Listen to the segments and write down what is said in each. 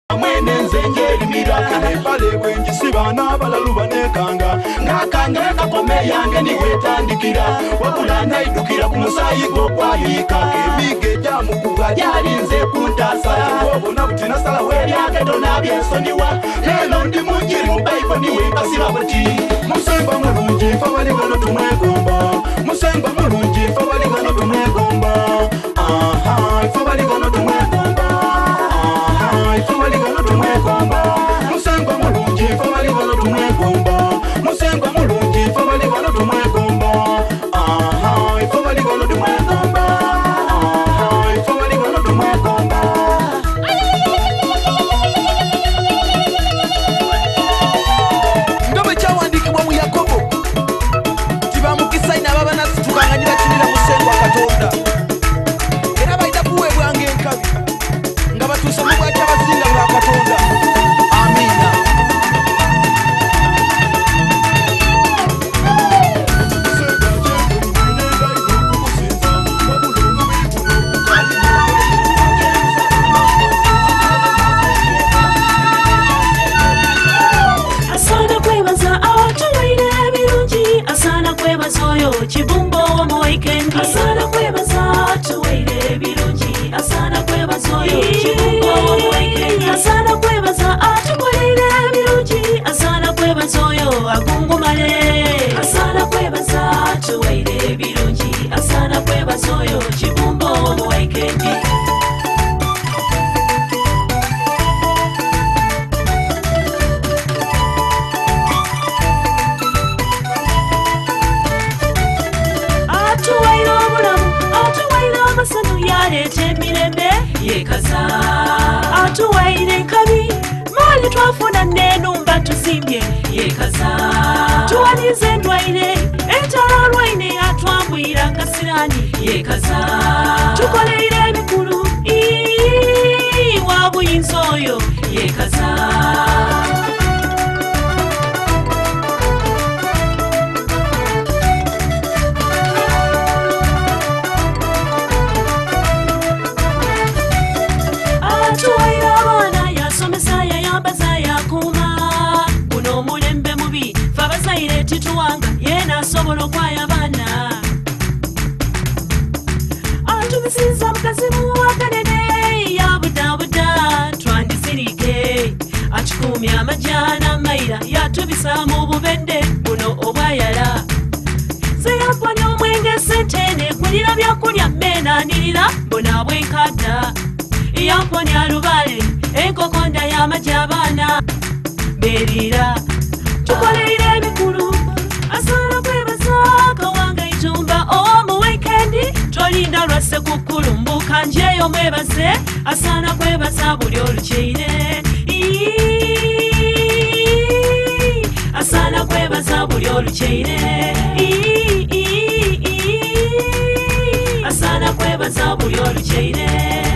mwene nzenjeri miraka nepale bwenji sibana balaluba nekanga ngakanga kakome yange niwetandikira wabula naidukira kumusayi gwokwayika kebige jamukuga jalinze kuntasa obona butina sala weryake tonabyensoniwa lelo ndi munjiri mubaibo niwekasiba bweti musemba mulungi fabaligano tumwegomba musemba mulungi fabaligano tumwegomba fabaligano tumwegomba fabaligano tumwegomba musemba mulungi fabaligano tumwegomba musemba mulungi fabaligano tumwegomba fabaligano tumwegomba fabaligano tumwegomba ndobe kyawandikibwa mu Yakobo tibamukisa baba nasitukanga nibakinira musengo akatonda era baita kuwebwanga enkabi nga batuusa mu bwakya bazinga bwa katonda. Amina. Asana kwebaza awatuwaire ebirungi asana kwebaza oyo kibumbo mu weekend asana kwebaza awatuwaire ebirungi asana kwebaza oyo kibumbo mu weekend asana kwebaza atukolere ebirungi asana kwebaza oyo agungumale asana kwebaza atuwaire ebirungi asana kwebaza oyo kibumbo mu weekend. Yekaza atuwaire nkabi mali twafuna nenumba tusimbye yekaza tuwalize ndwaire etaralwaine atwambwira kasirani yekaza tukoleire emikulu wabuyinza oyo yekaza tituwanga yena sobola okwaya abaana atubisiza mukazi muwakanene yabudabuda twandisirike akikumya amajana mayira yatubisa mu bubedde buno obwayala zeyaponya omwenge sentene kulira byakulya menanirira bona bwenkadda yamponya lubale enkokonda y'amajja abaana berira tukoleire emikulu asana kwebaza kawanga itumba omu weekendi tolinda lwase kukulumbuka njeyo mwebaze asana kwebaza buli olukeire asana kwebaza buli olukeire asana kwebaza buli olukeire.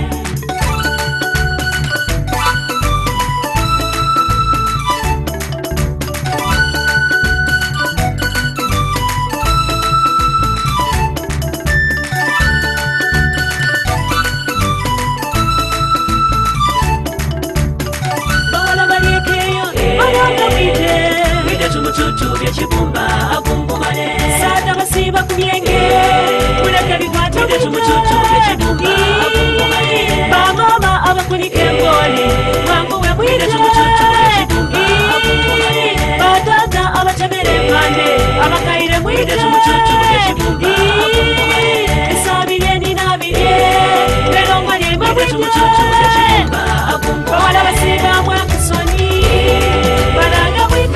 Chibumba agungumale sada basiba kubyenge kuleka bikwata chumuchuchu chibumba agungumale bangoma abakunike ngole wangu we mwide chumuchuchu chibumba agungumale batata abatabere pande abakaire mwide chumuchuchu chibumba agungumale isabire ni nabire lero mwali mwide chumuchuchu chibumba agungumale wala basiba mwakisoni baranga mwide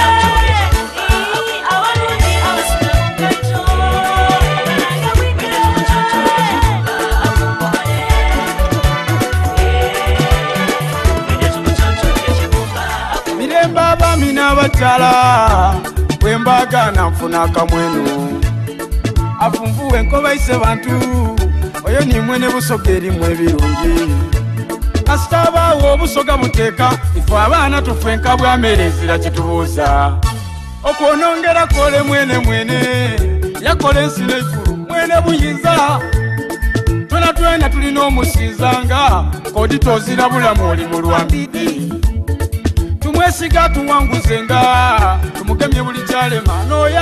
abakyala bwembaga nanfuna akamwenu afunvuwe enkoba ise bantu oyo nimwene busoga erimu ebirungi asitabaawo obusoga muteeka ife abaana tufenka bwamerezira kitubuuza okwonongera kole mwene yakola ensi n'eggulu mwene buyinza Twena twena tulina omusizanga kodi tozirabula muli mu lwambidi tumwesiga tuwanguzenga tumugemye buli kyalema n'oyo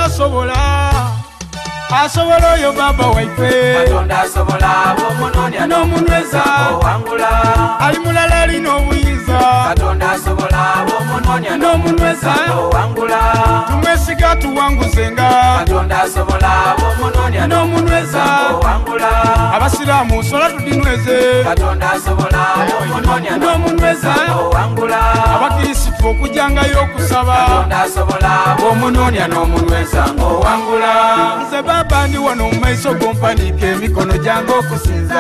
asobola oyo baba waife Katonda asobola bomunoonya n'omunyweza owangula ali mulala alina obuyinza Katonda asobola bomunoonya n'omunyweza owangula tumwesiga tuwanguzenga Katonda asobola bomunoonya n'omunyweza owangula abasiraamu sola tudinyweze Katonda asobola bomunoonya n'omunyweza owangula abakirisitu okujjangayo okusaba Katonda asobola bomunoonya n'omunyweza owangula nze baba ndi wano mu maiso gompanike emikono gyange okusinza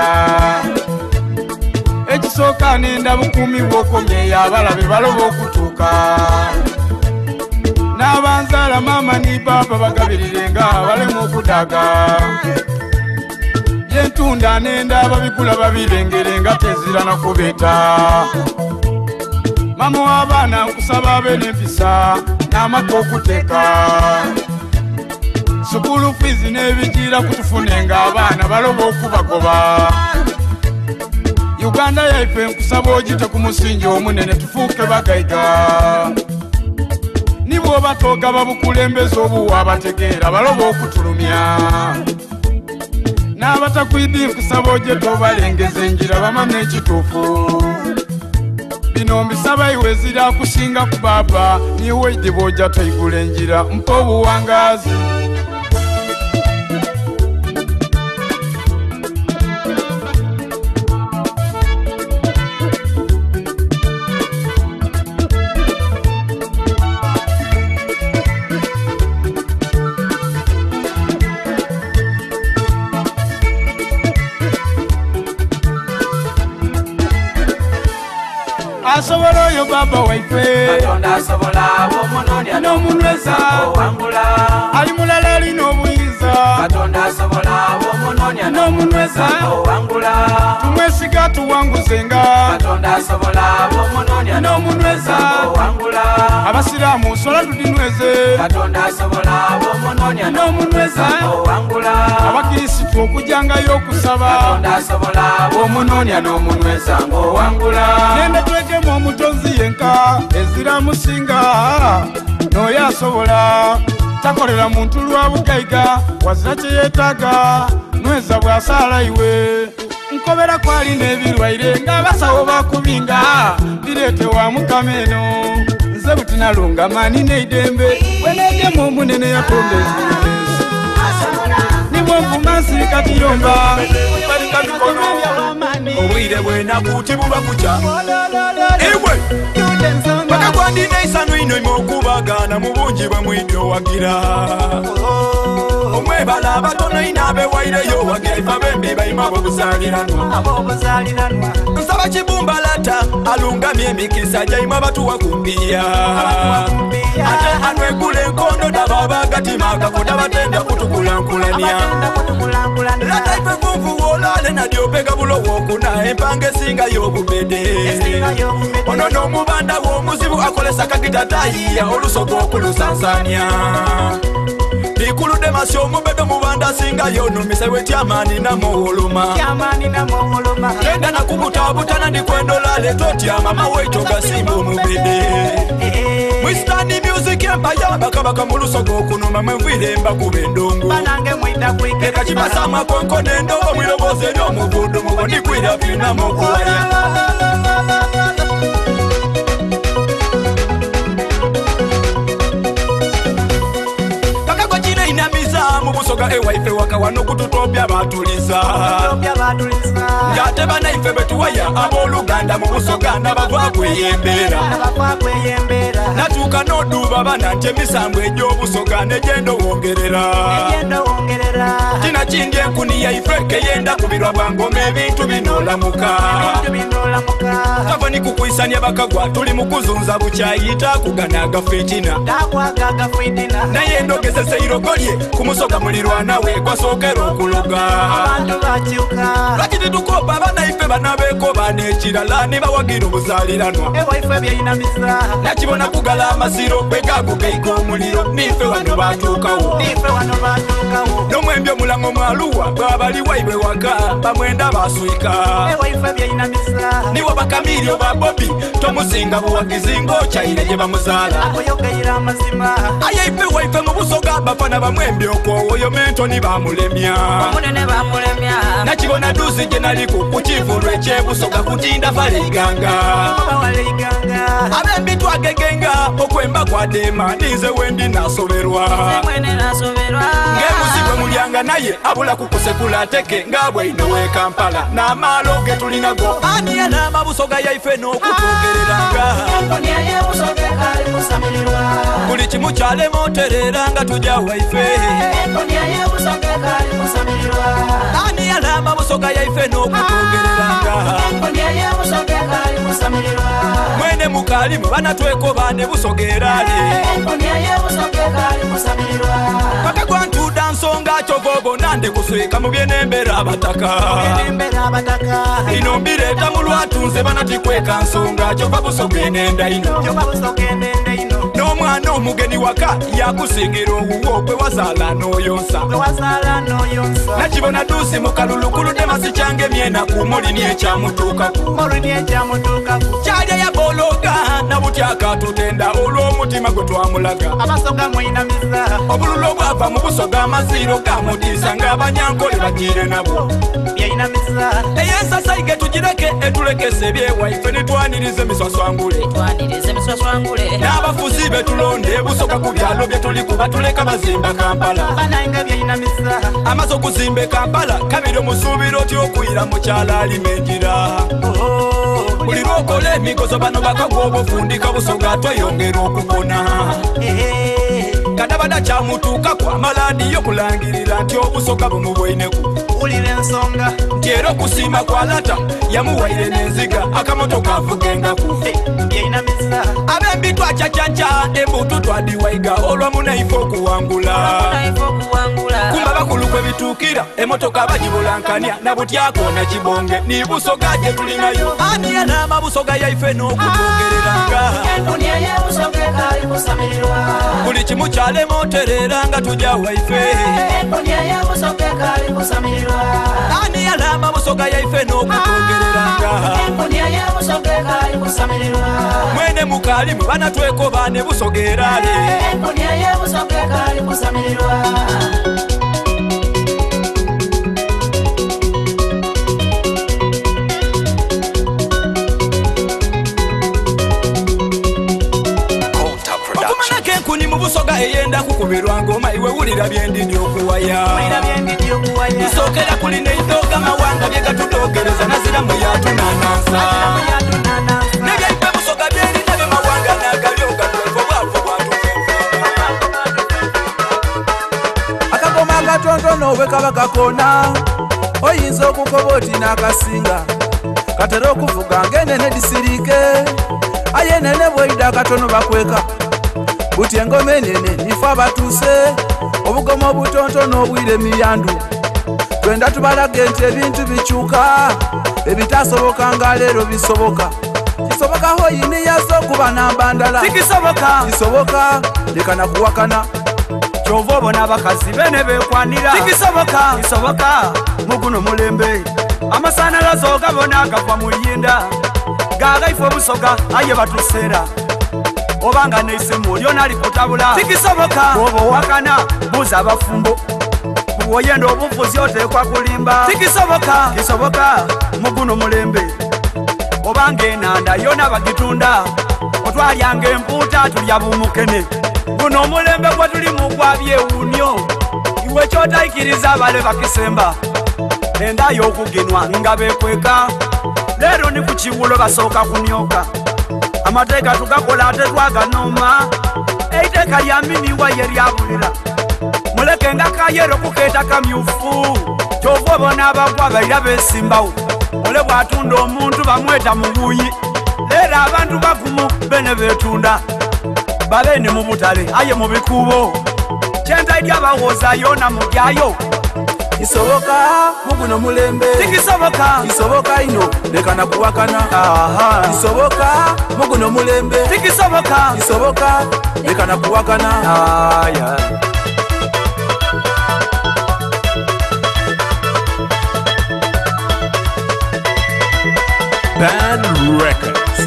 ekisooka nenda bukuumi bw'okomyeyo abalabe baloba okutuuka n'abanzaala maama ni baba bagabirirenga balemu okudaga byentunda nenda ababigula babirengerenga tezirana kubeeta mama w'abaana nkusaba abe n'empisa n'amaka okuteeka sukulu fizi n'ebigira kutufunenga abaana baloba okubagoba Uganda yaife nkusaba ogite ku musingi omunene tufuuke bagaiga nibwo batooga babukulembeza obuwa abategeera baloba okutulumya n'abatakwidi nkusaba ogye tobalengeza enjira bamanye ekituufu bino mbisaba iwe zira kusinga ku baba niwe idi bw'ojja toyigula enjira mpa obuwangaazi asobola oyo baba waife Katonda asobola bomunoonya n'omunyweza owangula ali mulala alina obuyinza Katonda asobola bomunoonya n'omunyweza owangula tumwesiga tuwanguzenga Katonda asobola bomunoonya n'omunyweza owangula abasiraamu sola tudinyweze Katonda asobola bomunoonya n'omunyweza owangula abakirisitu okujjangayo okusaba Katonda asobola bomunoonya n'omunyweza ng'owangula nenda twegemu omutonzi yenka ezira musinga n'oyo asobola takolera muntu lwa bugaiga wazira kye yeetaaga nweza bw'asaala iwe nkobera kwali n'ebirwaire ng'abasawo bakubinga bireete wa mukama eno nze butinalunga maani n'eidembe weneegemu omunene yatonda eziesi nibwo nvuma nsirika kiyomba balika bikono obwire bwenakuti buba kukya ewe bakakwandina isano ino ima okubagana mu bungi bwemwidyo wagira omwebala abatono ina abewaireyo wagira ifa bembi bayima bobuzaliranwa nsaba kibumbalata alungamye emikisa jaima batuwa kumpiya ate anwegula enkondo daba bagatima akakoda batenda kutukulankulania lataife kunvuwolale nadyopega bulowokuna empanga esinga y'obubede ono n'omubanda w'omuzibu akolesa kagitatayiya olusogo okulusansanya ikulude masi omubede omubanda asingayo numisa wetyamaani namuwuluma genda nakubutabutana ndikwendolale totyama mawaito gasimba omubede mwistani music empire bakabaka mu lusogo okunuma mwenvire mbakuba endongo eka kibasamwa konko nendo omwirobozi eri omugudu mugo ndikwira finamu okuwaya mu busoga ewaife waka wano kututopya batuliza ngate banaife betuwaya abooluganda mu busoga nabava kweyembera natuuka n'oduuba bana nti emisambo egy'obusoga negenda owongerera kina kingi enkuni yaife keyenda kubirwa bwangoma ebintu binolamuka tavani kukwisanya bakagwa tuli mu kuzunza bukyayita kugana agafe ekina naye ndogezesa irogolye ku musoga mulirwana we kwasookera okuloga lwaki titukopa banaife banabeeko bana ekirala ne bawagira obuzaliranwa nakibona kugala amasi maziro begago geiga omuliro nife wano batuukawo n'omwembi omulango mwaluwa bwabali waibwe waka bamwenda baswika niwo bakamirio ba Bobi tomusinga buwagizi ng'okyayire gye bamuzaala ayeife waife mu busoga bafana bamwembi okwowoyo mentoni bamulemya nakibona duzi gye naliko ku kivulu ekyebusoga kutinda faliganga abembi twagegenga okwemba kwa Dema ninze wendi nasoberwa ng'emuzibwe mulyanga naye abula kukusekula teke ng'abwaino w'e Kampala n'amaalo ge tulinago ani yanama busoga yaife n'okutugereranga buli kimu kyalema otereranga tujja waife ani yanama busoga yaife n'okutugereranga mwene mukalimu banatwekoba ne busogerale paka gwantuda nsonga kyovobo nande kuswika mu byenembera abataka ino mbireta mu lwatunze banatikweka nsonga kyova busogenenda ino n'omwana omugeni waka yakusingira owuwo gwe wazaala n'oyonsa nakibona dusi mu kalulu kuludde masikyange myena kumulini ekyamutuukaku kyalya yabologa nabutyaka tutenda olw'omutima gwe twamulaga obululu obwava mu busoga amaziro gamutiisa ng'abanyankole bagire nabo eyensasa ige tugireke etulekese ebyewaife netwanirize emiswaswangule n'abafuzi betulonde busoga ku byalo bye tuli kuba tuleka bazimba Kampala amaze okuzimba e Kampala kabiri omusuubiro ti okuyira mukyala alima enjira buli lwokola emigozo bano bakagwa obufundika busoga tweyongera okubona kadabada kyamutuukako amaladiyo kulangirira nti obusoga bumubweineku ensonga nti era okusiima kwa lata yamuwaire n'enziga akamotoka avugengaku abembi twacacanja embutu twadiwaiga olwamu naife okuwangula kumba bakulu kwe bituukira emotoka bagibulankanya nabutyako nakibonge ni busoga gye tulinayo ani yanama busoga yaife n'okutugereranga buli kimu kyalema otereranga tujja waife ani yanama busoga yaife n'okutugereranga mwene mukalimu banatwekoba ne busogerale okumanako enkuni mu busoga eyenda kukubirwa ngoma iwe wulira byendidi okuwaya nsokera kuli neidoga mawanga byegatutogereza naziramu yatunanansa nebyaife busoga byerina bye mawanga nagalyoga twevo bwavo akagoma akatontono bwe kaba kakona oyinza okukoba oti n'akasinga katera okuvuga ng'enene disirike ayenene bweyida akatono bakweka buti engoma enene nife abatuuse obugoma obutontono obwire emiyandu twenda tubalage nti ebintu bikyuka ebitasobokanga leero bisoboka kisoboka hoyini yazo okuba nambandala kisoboka leka nakuwakana kyova obona abakazi bene bekwanira kisoboka muguno mulembe amasanalaze ogabona agava mu yinda gagaife obusoga aye batuseera obanga neisimu lyona alikutabula oba owakana buuza abafumbo bwoyenda obufuzi oteekwa kulimba kisoboka muguno mulembe obanga enanda yona bagitunda otwalyanga empuuta tulya bumukene guno omulembe gwe tuli mugwa byewunyo iwe kyotayikiriza abale bakisemba enda y'okugenwa nga bekweka leero ni ku kiwulo basooka kunyoka amateeka tugakola ate twaganoma eiteeka lya miniwa ye lyabulira muleke nga kayero kukeeta kamyufu kyova obona abagwa baira besimbawo ole bwatunda omuntu bamweta mubuyi leero abantu bagumu bene betunda babene mu butale aye mu bikubo kyenta eri abawooza yona mugyayo kisoboka muguno mulembe tikisoboka kisoboka ino leka nakuwakana kisoboka muguno mulembe tikisoboka kisoboka leka nakuwakana Band Records.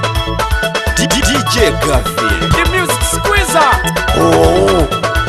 DJ Garfield. The music squeezer. Oh.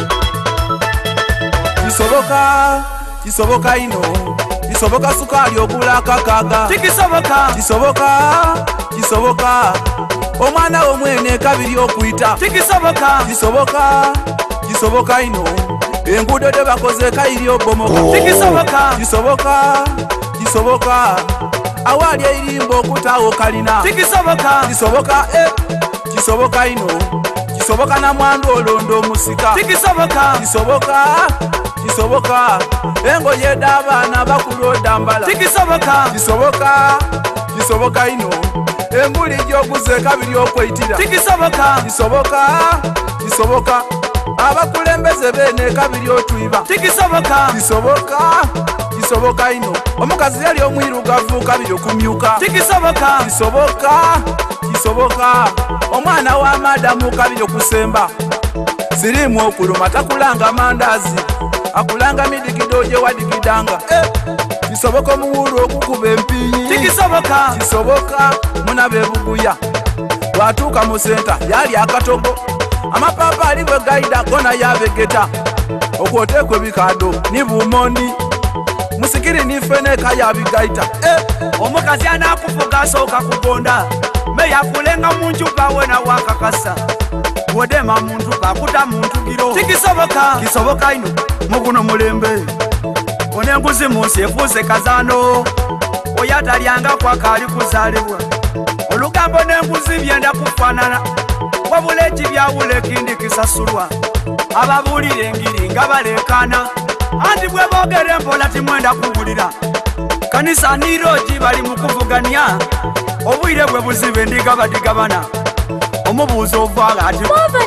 Kisoboka, kisoboka ino. Kisoboka sukali okula kakaga. Tikisoboka. Kisoboka, kisoboka. Omwana omwene kabiri okuyita. Tikisoboka. Kisoboka, kisoboka ino. Engudo de bakoze kairi obomoka. Tikisoboka. Kisoboka, kisoboka. Awali irimbo kutawo kalina. Tikisoboka. Kisoboka kisoboka ino. Kisoboka na mwandu olondo musika. Tikisoboka. Kisoboka, kisoboka. Engo yeda abana bakuloda mbala. Tikisoboka. Kisoboka, kisoboka ino. Embuli gyoguze kabiri okwetira. Tikisoboka. Kisoboka, kisoboka. Abakulembeze bene kabiri otwiba. Tikisoboka. Kisoboka, kisoboka ino. Omukazi yali omwirugavu kabiri okumyuka. Tikisoboka. Kisoboka, kisoboka. Omwana wa madamu kabiri okusemba. Sirimu okuluma takulanga mandazi. Akulanga midigidoje wadigidanga. Kisoboka muwuru okukuba empinyi. Tikisoboka. Kisoboka munabe buguya. Watuuka mu senta yali akatogo. Amapapa ali bwe gaida gona yabegeta. Okwotekwe bikado ni bumondi. Musikiri nifene kaya bigaita. Omukazi anakufuga soka kugonda. Meya kulenga munju bawe na wakakasa. Wodema muntu bakuta muntu giro. Tikisoboka. Kisoboka ino muguno mulembe. Onenguzi munsi efuze kazano. Oyatalyanga kwa kali kuzalibwa. Olugambo n'enguzi byenda kufanana. Wabula ekibyawula ekindi kisasulwa. Ababulire engiri nga balekana. Anti bwe boogera empola timwenda kuwulira. Kanisa niroji bali mu kuvuganya. Obwire bwe buzibe ndiga badigabana. Omubuuzo ovaaga ati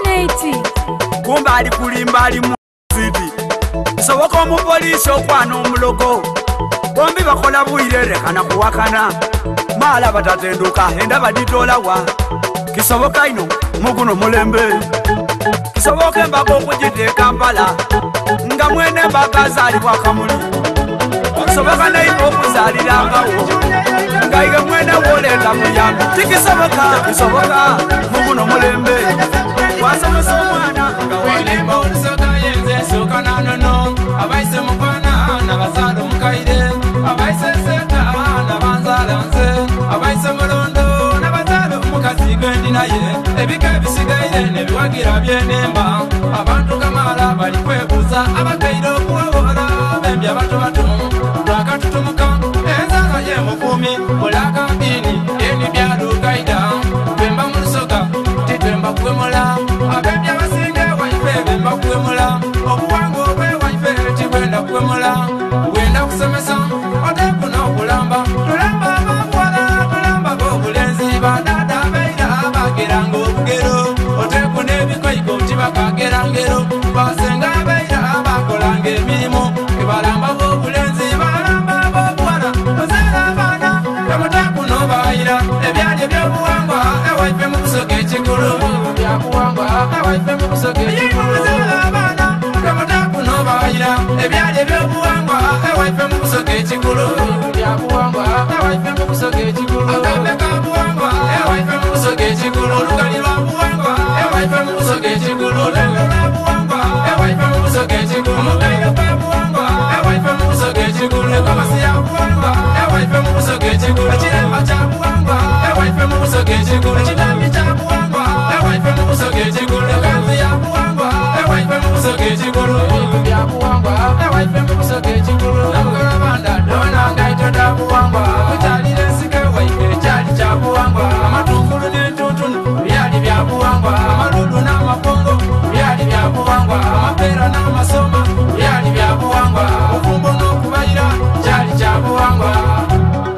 kumba ali kulimba ali mu zidi. Kisoboka omupoliisi okwana omulogo. Bombi bakola bwire leka nakuwakana. Maala batatenduka endaba ditolawa. Kisoboka ino muguno mulembe. Kisoboka embaga okugita Kampala. Nga mwene embaga zaalibwa Kamuli. Kisoboka nayiba okuzalirangawo. Nga iwe mwene woleeta muyambi. Tikisoboka. Kisoboka muguno mulembe. Wasomesa omwana nga walimba olusoga yenze esooka nanono. Abaise mukwana nabazaala omukaire. Abaise seta nabanzaala nze. Abaise mulondo nabazaala omukazi gwendi naye. Ebika ebisigaire nebiwagira byenemba. Abantu kamala bali kwebuuza abakaire okuwawola bembi abatobato. Lwakatutumuka enzaala y'emukumi mulaka mpini yeni byalugaida. Bemba mu lusoga titwemba kuwemola. Abembi abasinga waife bemba kuwemola. Obuwango obwe waife tibwenda kuwemola. Bwenda kusomesa oteku n'okulamba. Tulamba ababuwala tulamba b'obulenzi badada beira bageranga obugero. Oteku n'ebikoiko tibakagera ngero. Basenga beira bakolanga emirimu. Balamba b'obulenzi balamba b'obuwala. Ozeera abaana temuteku n'obayira. Ebyali eby'obuwangwa ewaife mu kusoka ekikulu. Byakuwangwa ewaife mu kusoka ekikulu. Ozeera abaana temuteku n'obayira. Ebyali eby'obuwangwa ewaife mu kusoka ekikulu. Byakuwangwa ewaife mu kusoka ekikulu. Akambe ka buwangwa ewaife mu kusoka ekikulu. Olugali lwa buwangwa ewaife mu kusoka ekikulu. Olulenge lwa buwangwa ewaife mu kusoka ekikulu. Omugairo gwa buwangwa ewaife mu kusoka ekikulu. Ekobasi ya buwangwa ewaife mu kusoka ekikulu. Ekiremba kya buwangwa ewaife mu kusoka ekikulu. Ekitambi kya buwangwa ewaife mu kusoka ekikulu. Ekanzu ya buwangwa ewaife mu kusoka ekikulu. Ebintu bya buwangwa ewaife mu kusoka ekikulu. Namugabanda dona ngaito da buwangwa. Kukyalira ensike ewaife ekyali kya buwangwa. Amatungulu n'entuntunu byali bya buwangwa. Amalulu n'amakongo byali bya buwangwa. Amapeera n'amasoma byali bya buwangwa. Obufumbo n'okubayira kyali kya buwangwa.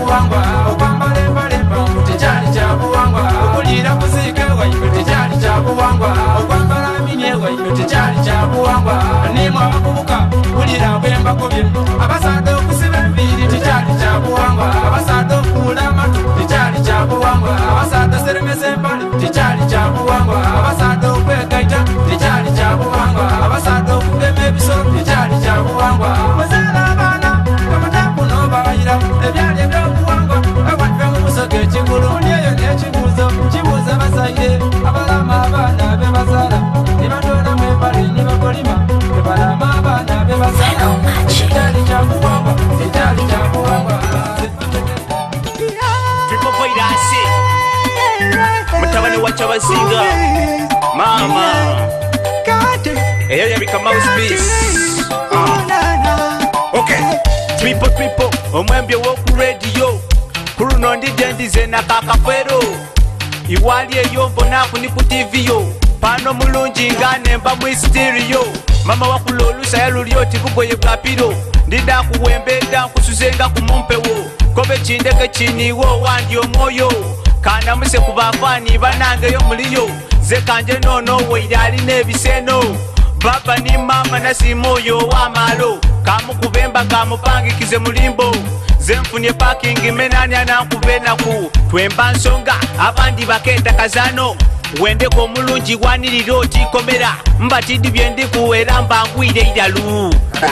buwangwa okwambala embalemba tekyali kya buwangwa okulira kuziike waife tekyali kya buwangwa okwambala minye waife tekyali kya buwangwa nimwe abavubuka kulira bwembakubye abasaada okusiba enviiri tekyali kya buwangwa abasaada okuula amatu tekyali kya buwangwa abasaada seremesa empale tekyali kya buwangwa abasaada okwegaita tekyali kya buwangwa abasaada okugema ebisolo tekyali kya buwangwa muzaala abaana kamataku n'obaayira ebyali ebyobuwangwa abadde mu musoka ekigulu nyeyo n'ekibuuzo kibuuza bazaire abalama abaana be bazaala ne batoolamu empale ne bakolima be balama abaana be bazaala tekyali kya buwangwa tekyali kya buwangwa Tripopoidasi mutabani wa Kyabazinga mama eyo yabika mouthpiece okay tripo omwembye w'oku radio kuruno ndidde ndize nakakafero iwali eyo mbonaku ni ku TV yo pano mulungi nga nemba mu stereo mama wakula olusa yalulyoti bugoye bwa piro ndida kuwembeda nkusuzenga ku mumpewo kobe kindeke kiniwo wandi omwoyo kana muse ku bafaani banangeyo muliyo ze kanje nono weirali n'ebiseno baba ni mama nasimoyo w'amalo kamukubemba kamupangikize mulimbo zenfunye parking menani anankubenaku twemba nsonga abandi bakenda kazano wendeko omulungi wanirira otikomera mbatidi byendikuwera mbangwire idalu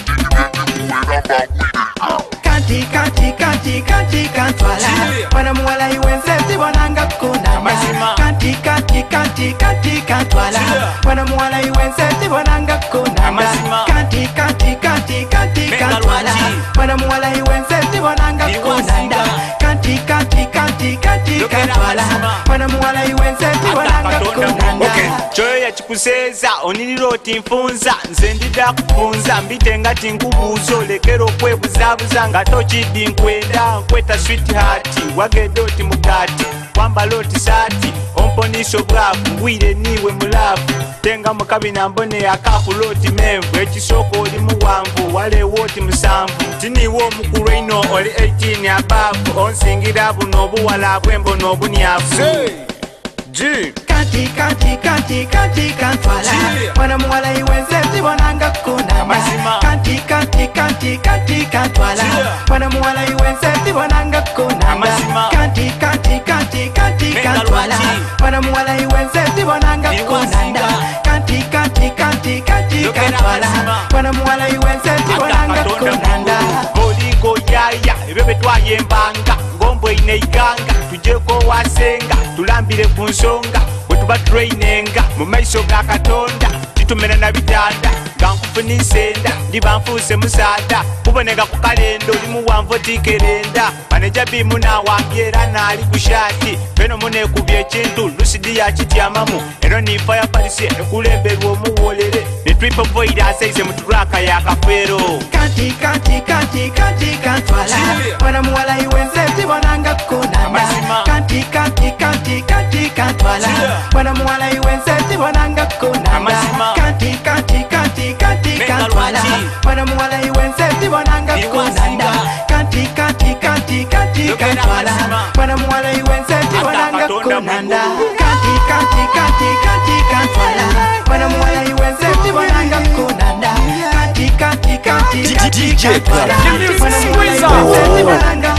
kanti kantwala wana muwala iwense tibonanga kunana kanti kantwala wana muwala iwense tibonanga kunana kanti kantwala wana muwala iwense tibonanga kunana kanti kantwala wana muwala iwense tibonanga kunana kyoyo yakikuseeza onirira oti nfunza nze ndida kufunza mbitenga tinkubuuza olekera okwebuzaabuza nga tokiddi nkwenda nkweta sweetheart wagenda oti mugati wambala oti saati omponiisa obwavu ngwire niwe mulaavu tenga mukabina mbone akakula oti menvu ekisooka oli muwanvu waleewo oti musanvu tiniwe omukulu eino oli 18 abaavu onsingira buno obuwala bwembono obunyavu kanti kantwala wana muwala iwense tibonanga kunana kanti kantwala wana muwala iwense tibonanga kunana kanti kantwala wana muwala iwense tibonanga kunana kanti kantwala wana muwala iwense tibonanga kunana bolingo yaya ebyo betwayembanga ngombo ineiganga tujeko wasenga tulambire ku nsonga wetuba trainenga mu maiso ga Katonda titumena na bitanda gankufunisenda ndibanfuuse musaada kuboneka ku kalendo oli muwanvu tikerenda maneja bimu nawambyera naali ku shaati beno munekubya ekintu lusidi yakityamamu eno nifa ya palisi ekulemberwa omuwolere ne tripovoid asaize mu turaka ya kafero kanti kantwala wana muwala iwense tibonanga kunana kanti kantwala wana muwala iwense tibonanga kunana kanti kantwala wana muwala iwense tibonanga kunana kanti kantwala wana muwala iwense tibonanga kunana kanti kantwala wana muwala iwense tibonanga kunana kanti kantwala wana muwala iwense tibonanga